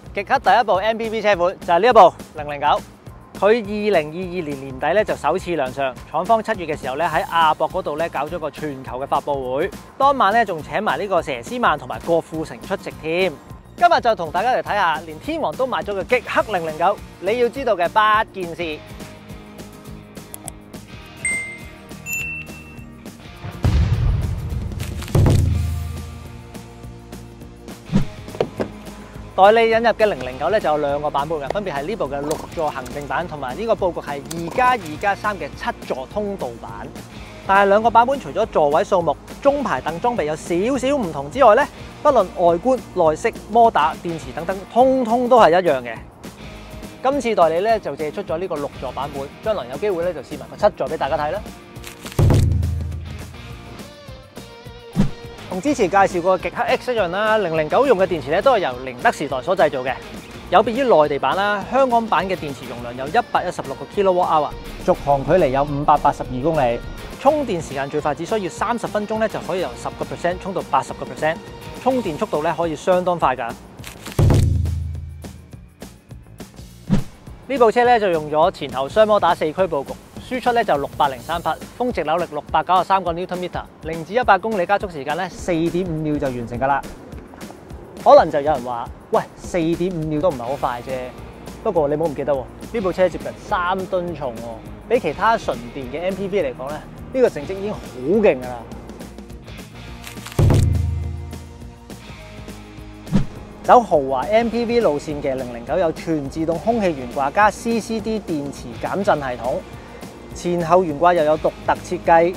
極氪第一部 MPV 車款就係呢一部009。佢2022年年底咧就首次亮相，廠方7月嘅時候咧喺亞博嗰度咧搞咗個全球嘅發佈會，當晚咧仲請埋呢個佘詩曼同埋郭富城出席添。今日就同大家嚟睇下，連天王都買咗個極氪009，你要知道嘅8件事。代理引入嘅009咧就有2個版本嘅，分別係呢部嘅6座行政版，同埋呢個佈局係2+2+3嘅7座通道版。但係2個版本除咗座位數目、中排凳裝備有少少唔同之外咧，不論外觀、內飾、摩打、電池等等，通通都係一樣嘅。今次代理咧就借出咗呢個6座版本，將來有機會咧就試埋個7座俾大家睇啦。同之前介紹過嘅極氪 X 一樣啦，009用嘅電池咧都係由寧德時代所製造嘅。有別於內地版啦，香港版嘅電池容量有116個 kWh， 續航距離有582公里，充電時間最快只需要30分鐘咧就可以由10% 充到80%，充電速度咧可以相當快㗎。呢部車咧就用咗前後雙摩打4驅佈局。輸出咧就603匹，峰值扭力693個 Nm， 0至100公里加速時間咧4.5秒就完成㗎啦。可能就有人話：喂，4.5秒都唔係好快啫。不過你唔好唔記得喎，呢部車接近3噸重喎，比其他純電嘅 MPV 嚟講咧，呢個成績已經好勁㗎啦。走豪華 MPV 路線嘅009有全自動空氣懸掛加 CCD 電池減震系統。前後懸掛又有獨特設計，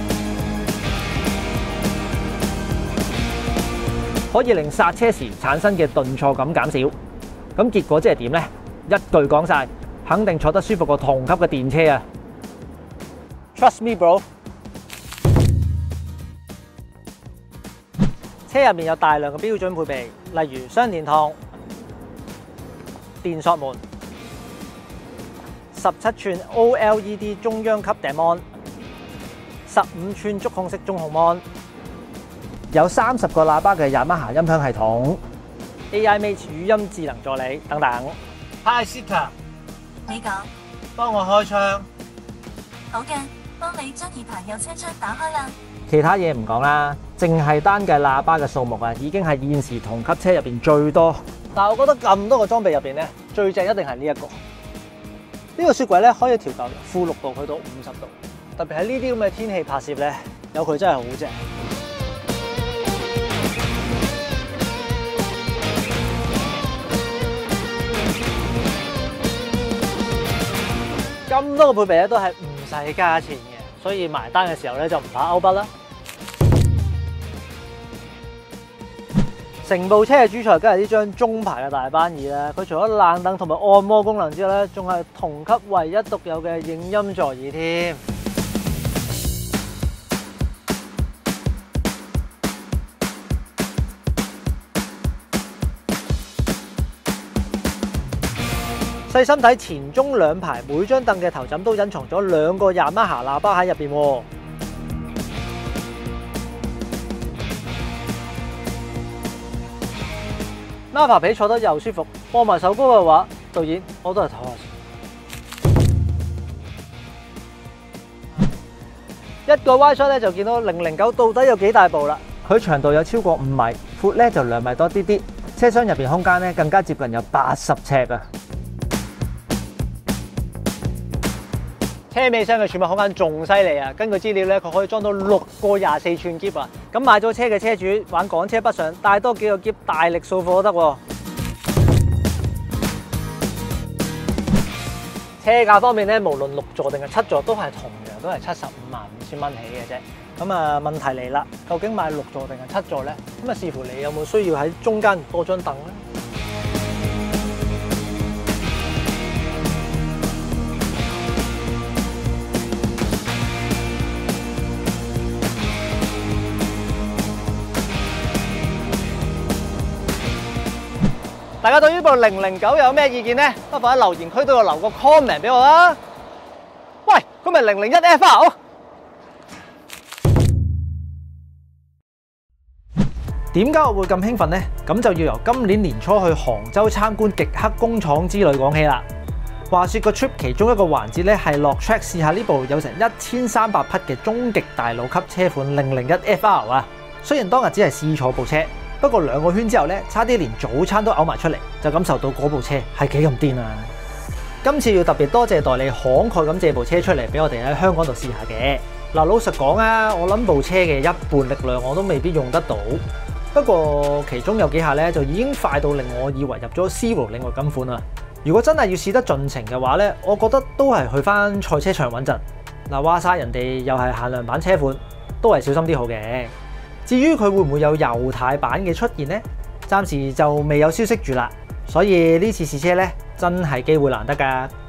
可以令剎車時產生嘅頓挫感減少。咁結果即係點呢？一句講晒，肯定坐得舒服過同級嘅電車啊 ！Trust me, bro。車入面有大量嘅標準配備，例如雙電筒、電索門。17寸 OLED 中央級頂 mon， 15寸觸控式中控 mon， 有30個喇叭嘅雅馬哈音響系統 ，AI Mate 語音智能助理等等。Hi Sita， 你講， 幫我開窗。 好嘅，幫你將2排右車窗打開啦。 其他嘢唔講啦，淨係單計喇叭嘅數目啊，已經係現時同級車入邊最多。但係我覺得咁多個裝備入邊咧，最正一定係呢一個。呢個雪櫃咧可以調校由-6度去到50度，特別喺呢啲咁嘅天氣拍攝咧，有佢真係好正。咁多個配備咧都係唔使加錢嘅，所以埋單嘅時候咧就唔怕勾筆啦。成部車嘅主菜梗係呢張中排嘅大班椅啦，佢除咗冷凳同埋按摩功能之外咧，仲係同級唯一獨有嘅影音座椅添。細心睇前中兩排，每張凳嘅頭枕都隱藏咗2個雅馬哈喇叭喺入邊喎。Napa 皮坐得又舒服，播埋首歌嘅話，導演我都係唞下先。一個 wide shot 咧就見到009到底有幾大部啦。佢長度有超過5米，闊咧就2米多啲啲，車廂入邊空間咧更加接近有80尺啊！車尾箱嘅儲物空間仲犀利啊！根據資料咧，佢可以裝到6個24寸篋啊！咁買咗車嘅車主玩港車北上，帶多幾個篋，大力掃貨都得喎。車價方面咧，無論6座定係7座，都係同樣都係755000蚊起嘅啫。咁啊，問題嚟啦，究竟買6座定係7座咧？咁啊，視乎你有冇需要喺中間多張凳咧。大家對呢部009有咩意見呢？不妨喺留言區都要留個 comment 俾我啦。喂，佢咪001FR？ 點解我會咁興奮呢？咁就要由今年年初去杭州參觀極氪工廠之旅講起啦。話說個 trip 其中一個環節咧係落 track 試下呢部有成1300匹嘅終極大佬級車款001 FR 啊！雖然當日只係試坐部車，不過2個圈之後咧，差啲連早餐都嘔埋出嚟，就感受到嗰部車係幾咁癲啊！今次要特別多謝代理慷慨咁借部車出嚟俾我哋喺香港度試下嘅。嗱，老實講啊，我諗部車嘅一半力量我都未必用得到。不過其中有幾下咧就已經快到令我以為入咗 Zero 領域金款啦。如果真係要試得盡情嘅話咧，我覺得都係去翻賽車場穩陣。嗱，話晒人哋又係限量版車款，都係小心啲好嘅。至於佢會唔會有油軚版嘅出現呢？暫時就未有消息住啦。所以呢次試車咧真係機會難得㗎。